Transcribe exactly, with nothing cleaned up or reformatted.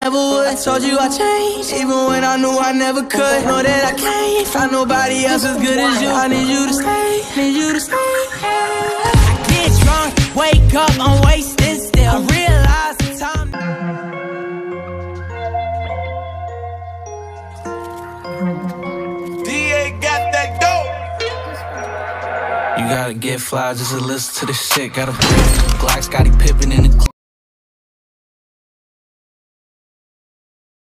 never would. I told you I changed, even when I knew I never could. Know that I can't find nobody else as good as you. I need you to stay, need you to stay. I get drunk, wake up, I'm wasted still. I realize the time. D A got that dope. You gotta get fly just to listen to this shit. Got a Glock, Scotty Pippen in the